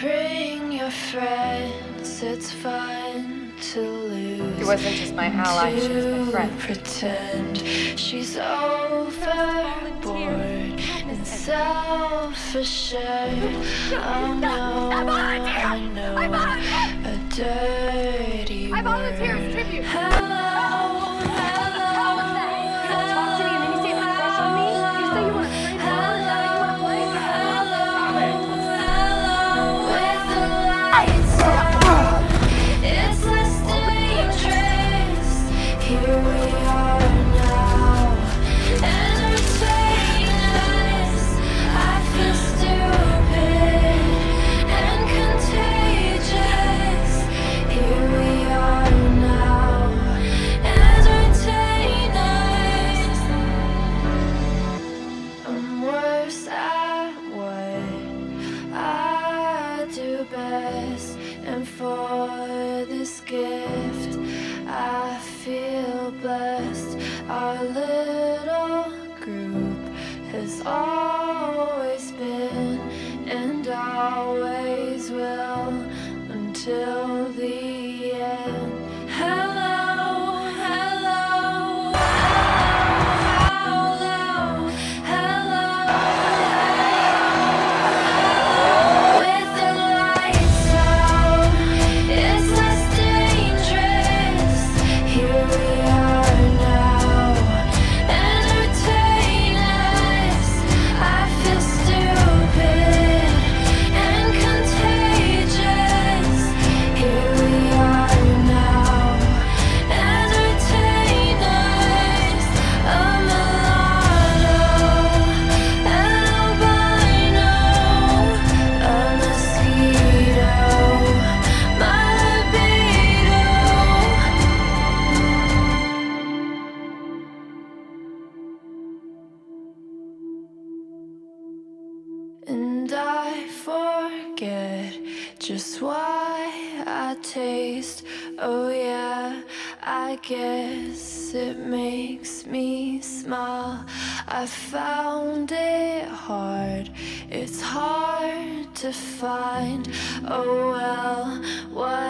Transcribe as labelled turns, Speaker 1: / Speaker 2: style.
Speaker 1: Bring your friends, it's fun to lose.
Speaker 2: She wasn't just my ally, she was my friend.
Speaker 1: Pretend she's overboard and self-assured. Oh no, I know a dirty
Speaker 2: I volunteer as
Speaker 1: word.
Speaker 2: tribute.
Speaker 1: Hello. And for this gift, I feel blessed. Our little group has always been and always will until the end. Hello, hello, hello, hello, hello. With the lights out, it's less dangerous. Here we are now. Entertain us. I feel stupid and contagious. Here we are now. Entertain us. A mulatto, an albino, a mosquito, my libido. And I forget just why I taste. Oh yeah, I guess it makes me smile. I found it hard, it's hard to find. Oh well, what